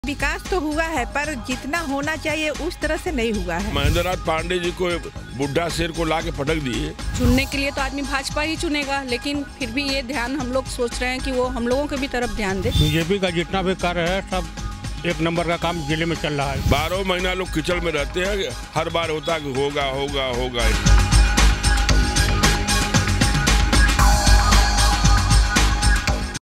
विकास तो हुआ है पर जितना होना चाहिए उस तरह से नहीं हुआ है। महेंद्र नाथ पांडे जी को बुढ़ा शेर को लाके पटक दिए। चुनने के लिए तो आदमी भाजपा ही चुनेगा, लेकिन फिर भी ये ध्यान हम लोग सोच रहे हैं कि वो हम लोगों के भी तरफ ध्यान दे। बीजेपी का जितना भी कार्य है सब एक नंबर का काम जिले में चल रहा है। 12 महीना लोग कीचड़ में रहते हैं, हर बार होता कि होगा होगा होगा।